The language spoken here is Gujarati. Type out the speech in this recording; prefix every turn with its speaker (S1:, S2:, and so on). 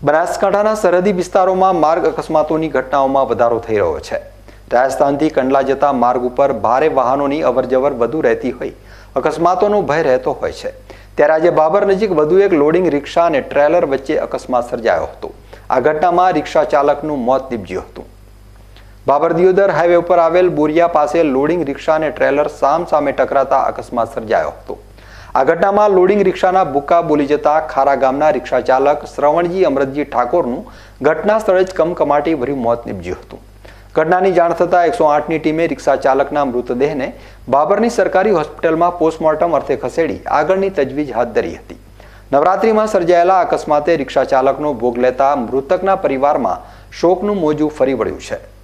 S1: બનાસકાંઠાના સરહદી વિસ્તારોમાં માર્ગ અકસ્માતોની ઘટનાઓમાં વધારો થઈ રહ્યો છે। રાજસ્થાનથી કંડલા જતા માર્ગ ઉપર ભારે વાહનોની અવરજવર વધુ રહેતી હોય અકસ્માતોનો ભય રહેતો હોય છે। ત્યારે આજે બાબર નજીક વધુ એક લોડિંગ રિક્ષા અને ટ્રેલર વચ્ચે અકસ્માત સર્જાયો હતો। આ ઘટનામાં રિક્ષા ચાલકનું મોત નીપજ્યું હતું। બાબર દિયોદર હાઈવે ઉપર આવેલ બોરિયા પાસે લોડિંગ રિક્ષા અને ટ્રેલર સામસામે ટકરાતા અકસ્માત સર્જાયો હતો। આ ઘટનામાં લોડિંગ રિક્ષાના બુક્કા બોલી જતા ખારા ગામના રિક્ષા ચાલક શ્રવણજી અમૃતજી ઠાકોરનું ઘટના સ્થળે જ કમકમાટી ભર્યું મોત નીપજ્યું હતું। ઘટનાની જાણ થતાં 108ની ટીમે રિક્ષા ચાલકના મૃતદેહને બાબરની સરકારી હોસ્પિટલમાં પોસ્ટમોર્ટમ અર્થે ખસેડી આગળની તજવીજ હાથ ધરી હતી। નવરાત્રિમાં સર્જાયેલા અકસ્માતે રિક્ષા ચાલકનો ભોગ લેતા મૃતકના પરિવારમાં શોકનું મોજું ફરી વળ્યું છે।